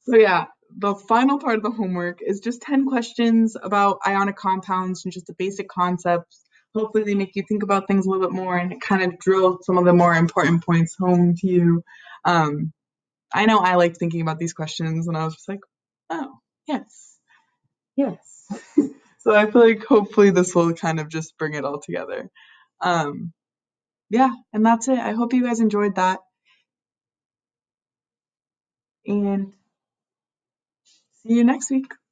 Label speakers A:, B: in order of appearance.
A: So yeah, the final part of the homework is just 10 questions about ionic compounds and just the basic concepts. Hopefully they make you think about things a little bit more and kind of drill some of the more important points home to you. Um, I know I liked thinking about these questions and I was just like, oh, yes, yes. So I feel like hopefully this will kind of just bring it all together. Um, yeah, and that's it. I hope you guys enjoyed that. And see you next week.